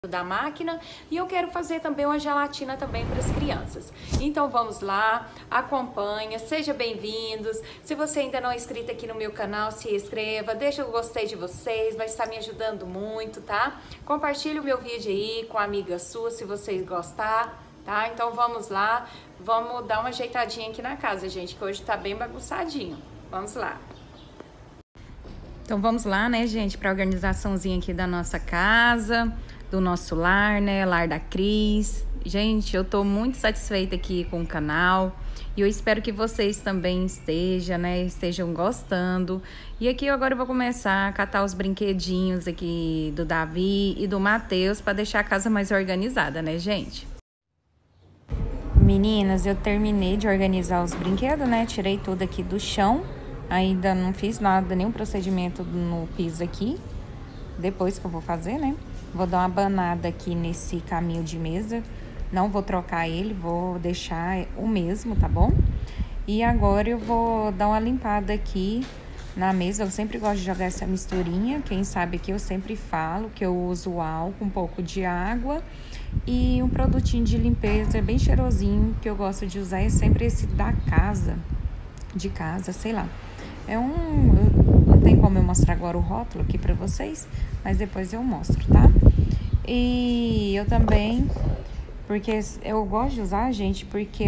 da máquina e eu quero fazer também uma gelatina também para as crianças. Então vamos lá, acompanha, seja bem-vindos. Se você ainda não é inscrito aqui no meu canal, se inscreva, deixa o gostei de vocês, vai estar me ajudando muito, tá? Compartilhe o meu vídeo aí com a amiga sua, se vocês gostar, tá? Então vamos lá, vamos dar uma ajeitadinha aqui na casa, gente, que hoje tá bem bagunçadinho. Vamos lá. Então vamos lá, né, gente, para a organizaçãozinha aqui da nossa casa, do nosso lar, né, lar da Cris. Gente, eu tô muito satisfeita aqui com o canal e eu espero que vocês também estejam gostando. E aqui agora eu vou começar a catar os brinquedinhos aqui do Davi e do Matheus para deixar a casa mais organizada, né, gente? Meninas, eu terminei de organizar os brinquedos, né, tirei tudo aqui do chão. Ainda não fiz nada, nenhum procedimento no piso aqui. Depois que eu vou fazer, né? Vou dar uma abanada aqui nesse caminho de mesa. Não vou trocar ele, vou deixar o mesmo, tá bom? E agora eu vou dar uma limpada aqui na mesa. Eu sempre gosto de jogar essa misturinha. Quem sabe que eu sempre falo que eu uso álcool, um pouco de água e um produtinho de limpeza bem cheirosinho que eu gosto de usar. É sempre esse da casa, de casa, sei lá. Não tem como eu mostrar agora o rótulo aqui pra vocês, mas depois eu mostro, tá? E eu também, porque eu gosto de usar, gente, porque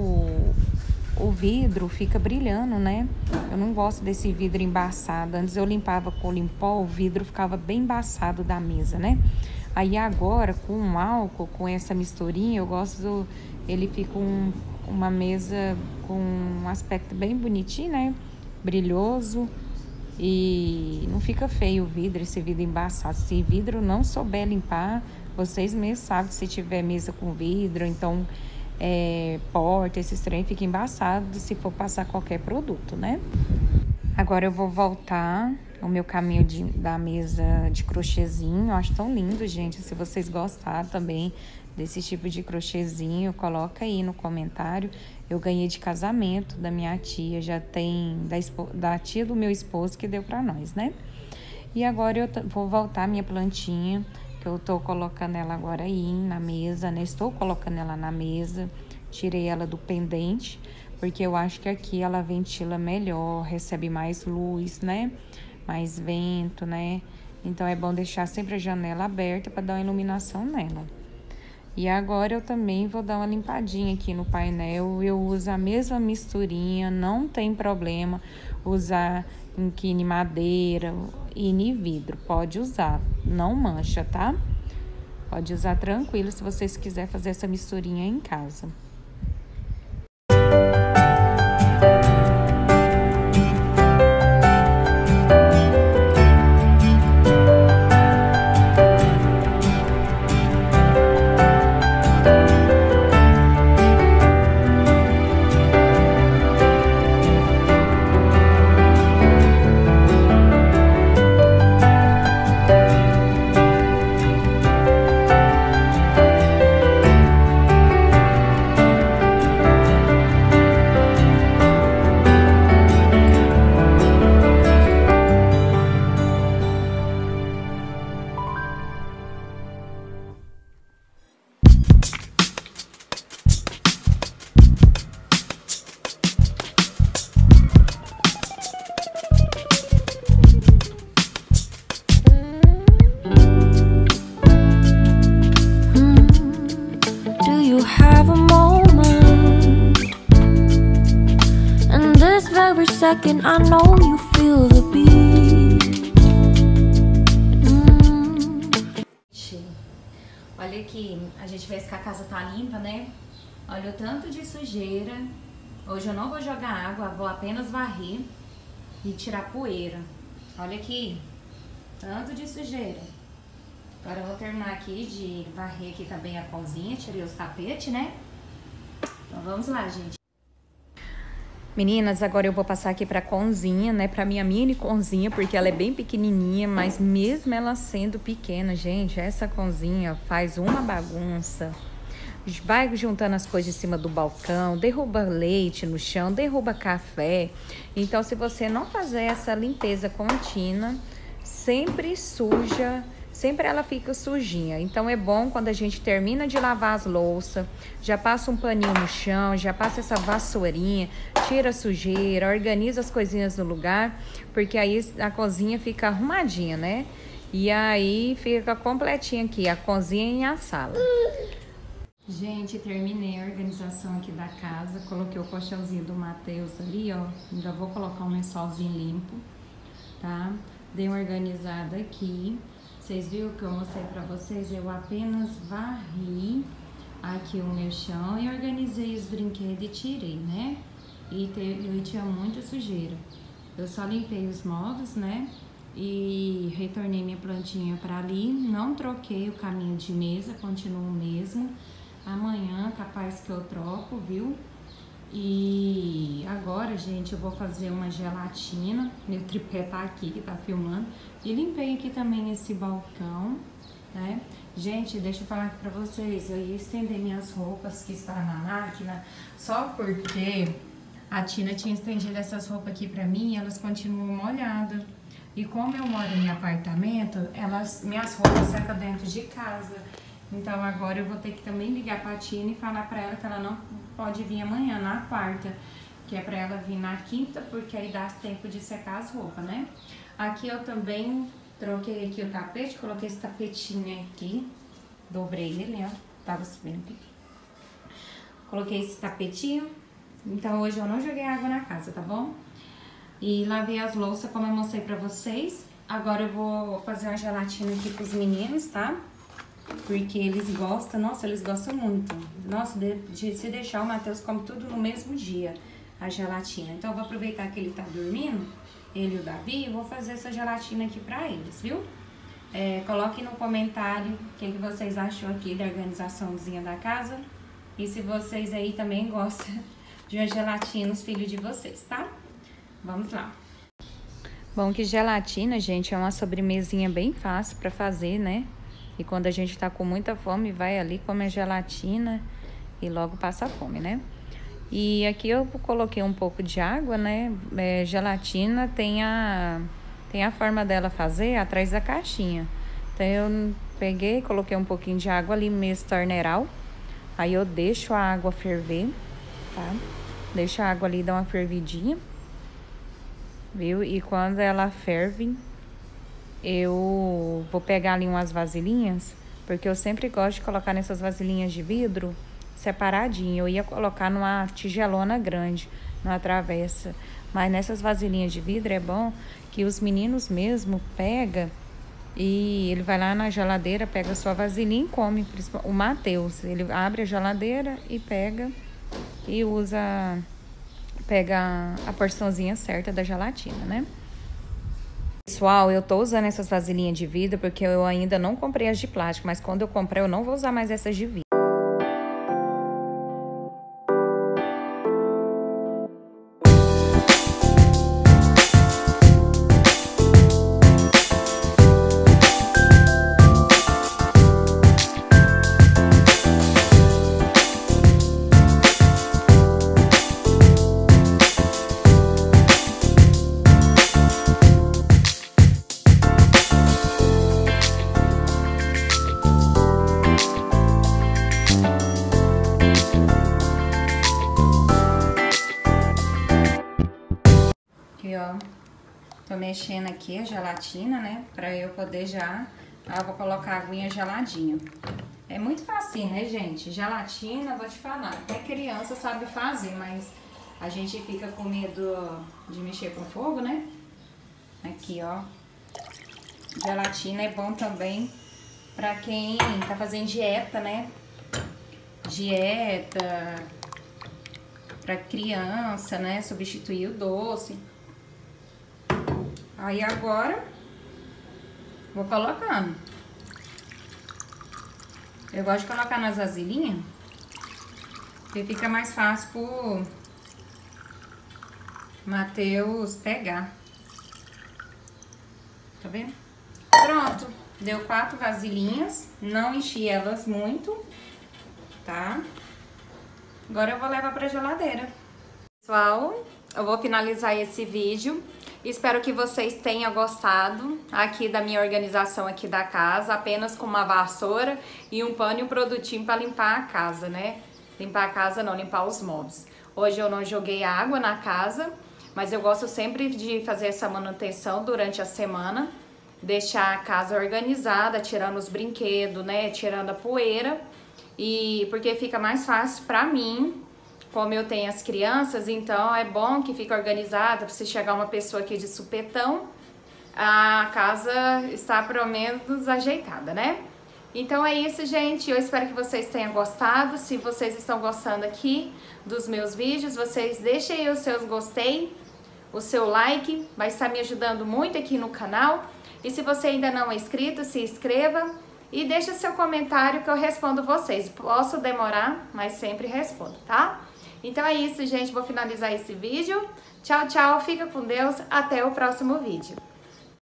o vidro fica brilhando, né? Eu não gosto desse vidro embaçado. Antes eu limpava com limpol, o vidro ficava bem embaçado da mesa, né? Aí agora, com o álcool, com essa misturinha, eu gosto, ele fica uma mesa com um aspecto bem bonitinho, né? Brilhoso e não fica feio o vidro, esse vidro embaçado. Se vidro não souber limpar, vocês mesmos sabem, se tiver mesa com vidro, então porta, esse trem fica embaçado se for passar qualquer produto, né? Agora eu vou voltar o meu caminho da mesa de crochêzinho. Eu acho tão lindo, gente. Se vocês gostaram também desse tipo de crochêzinho, coloca aí no comentário. Eu ganhei de casamento da minha tia, já tem da tia do meu esposo que deu pra nós, né? E agora eu vou voltar a minha plantinha, que eu tô colocando ela agora aí na mesa, né? Estou colocando ela na mesa, tirei ela do pendente, porque eu acho que aqui ela ventila melhor, recebe mais luz, né? Mais vento, né? Então é bom deixar sempre a janela aberta para dar uma iluminação nela. E agora eu também vou dar uma limpadinha aqui no painel. Eu uso a mesma misturinha, não tem problema usar em quine madeira e em vidro. Pode usar, não mancha, tá? Pode usar tranquilo se vocês quiserem fazer essa misturinha em casa. Second, I know you feel the beat. Olha aqui, a gente vê que a casa tá limpa, né? Olha o tanto de sujeira. Hoje eu não vou jogar água, vou apenas varrer e tirar poeira. Olha aqui, tanto de sujeira. Agora eu vou terminar aqui de varrer aqui também a cozinha, tirei os tapetes, né? Então vamos lá, gente. Meninas, agora eu vou passar aqui pra cozinha, né? Pra minha mini cozinha, porque ela é bem pequenininha, mas mesmo ela sendo pequena, gente, essa cozinha faz uma bagunça. Vai juntando as coisas em cima do balcão, derruba leite no chão, derruba café. Então, se você não fazer essa limpeza contínua, sempre suja, sempre ela fica sujinha. Então é bom quando a gente termina de lavar as louças, já passa um paninho no chão, já passa essa vassourinha, tira a sujeira, organiza as coisinhas no lugar, porque aí a cozinha fica arrumadinha, né? E aí fica completinha aqui, a cozinha e a sala. Gente, terminei a organização aqui da casa, coloquei o colchãozinho do Matheus ali, ó. Ainda vou colocar um lençolzinho limpo, tá? Dei uma organizada aqui. Vocês viram que eu mostrei pra vocês? Eu apenas varri aqui o meu chão e organizei os brinquedos e tirei, né? E tinha muita sujeira. Eu só limpei os móveis, né? E retornei minha plantinha pra ali. Não troquei o caminho de mesa, continua o mesmo. Amanhã, capaz que eu troco, viu? E agora, gente, eu vou fazer uma gelatina. Meu tripé tá aqui, que tá filmando. E limpei aqui também esse balcão, né? Gente, deixa eu falar aqui pra vocês. Eu ia estender minhas roupas que estão na máquina, só porque a Tina tinha estendido essas roupas aqui pra mim e elas continuam molhadas. E como eu moro em apartamento, minhas roupas secam dentro de casa. Então agora eu vou ter que também ligar pra Tina e falar pra ela que ela não pode vir amanhã, na quarta. Que é pra ela vir na quinta, porque aí dá tempo de secar as roupas, né? Aqui eu também troquei aqui o tapete, coloquei esse tapetinho aqui. Dobrei ele, ó. Tava subindo aqui. Coloquei esse tapetinho. Então hoje eu não joguei água na casa, tá bom? E lavei as louças, como eu mostrei pra vocês. Agora eu vou fazer uma gelatina aqui pros meninos, tá? Porque eles gostam, nossa, eles gostam muito. Nossa, se deixar o Matheus come tudo no mesmo dia, a gelatina. Então eu vou aproveitar que ele tá dormindo, ele e o Davi, e vou fazer essa gelatina aqui pra eles, viu? Coloquem no comentário o que vocês acham aqui da organizaçãozinha da casa. E se vocês aí também gostam de uma gelatina nos filhos de vocês, tá? Vamos lá. Bom, que gelatina, gente, é uma sobremesinha bem fácil pra fazer, né? E quando a gente tá com muita fome, vai ali, come a gelatina e logo passa fome, né? E aqui eu coloquei um pouco de água, né? Gelatina tem a forma dela fazer atrás da caixinha. Então eu peguei, coloquei um pouquinho de água ali, mesmo torneiral. Aí eu deixo a água ferver, tá? Deixo a água ali dar uma fervidinha, viu? E quando ela ferve, eu vou pegar ali umas vasilhinhas, porque eu sempre gosto de colocar nessas vasilhinhas de vidro separadinho. Eu ia colocar numa tigelona grande, numa travessa. Mas nessas vasilhinhas de vidro é bom que os meninos mesmo pegam e ele vai lá na geladeira, pega a sua vasilhinha e come. O Matheus, ele abre a geladeira e pega e pega a porçãozinha certa da gelatina, né? Pessoal, eu tô usando essas vasilhinhas de vidro porque eu ainda não comprei as de plástico, mas quando eu comprar eu não vou usar mais essas de vidro. Aqui, ó, tô mexendo aqui a gelatina, né, pra eu poder já... eu vou colocar a aguinha geladinha. É muito facinho, né, gente? Gelatina, vou te falar, até criança sabe fazer, mas a gente fica com medo de mexer com fogo, né? Aqui, ó. Gelatina é bom também pra quem tá fazendo dieta, né? Dieta pra criança, né? Substituir o doce. Aí agora, vou colocando. Eu gosto de colocar nas vasilhinhas, porque fica mais fácil pro Matheus pegar. Tá vendo? Pronto, deu 4 vasilhinhas, não enchi elas muito, tá? Agora eu vou levar pra geladeira. Pessoal, eu vou finalizar esse vídeo. Espero que vocês tenham gostado aqui da minha organização aqui da casa, apenas com uma vassoura e um pano e um produtinho para limpar a casa, né? Limpar a casa não, limpar os móveis. Hoje eu não joguei água na casa, mas eu gosto sempre de fazer essa manutenção durante a semana, deixar a casa organizada, tirando os brinquedos, né? Tirando a poeira, e porque fica mais fácil para mim. Como eu tenho as crianças, então é bom que fique organizada. Se chegar uma pessoa aqui de supetão, a casa está pelo menos ajeitada, né? Então é isso, gente. Eu espero que vocês tenham gostado. Se vocês estão gostando aqui dos meus vídeos, vocês deixem aí os seus gostei, o seu like, vai estar me ajudando muito aqui no canal. E se você ainda não é inscrito, se inscreva e deixa seu comentário que eu respondo vocês. Posso demorar, mas sempre respondo, tá? Então é isso, gente. Vou finalizar esse vídeo. Tchau, tchau. Fica com Deus. Até o próximo vídeo.